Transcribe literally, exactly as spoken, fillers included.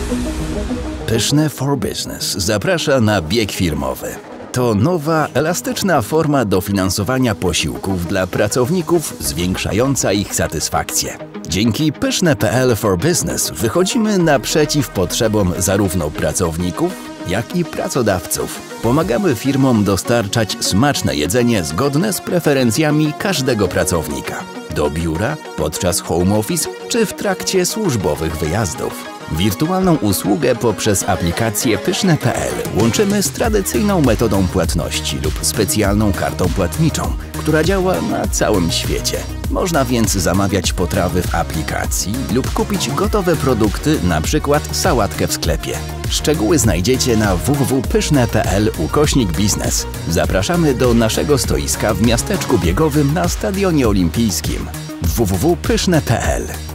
Pyszne for Business zaprasza na bieg firmowy. To nowa, elastyczna forma dofinansowania posiłków dla pracowników zwiększająca ich satysfakcję. Dzięki Pyszne kropka p l for Business wychodzimy naprzeciw potrzebom zarówno pracowników, jak i pracodawców. Pomagamy firmom dostarczać smaczne jedzenie zgodne z preferencjami każdego pracownika. Do biura, podczas home office czy w trakcie służbowych wyjazdów. Wirtualną usługę poprzez aplikację Pyszne kropka p l łączymy z tradycyjną metodą płatności lub specjalną kartą płatniczą, która działa na całym świecie. Można więc zamawiać potrawy w aplikacji lub kupić gotowe produkty, np. sałatkę w sklepie. Szczegóły znajdziecie na w w w kropka pyszne kropka p l ukośnik biznes. Zapraszamy do naszego stoiska w miasteczku biegowym na Stadionie Olimpijskim. w w w kropka pyszne kropka p l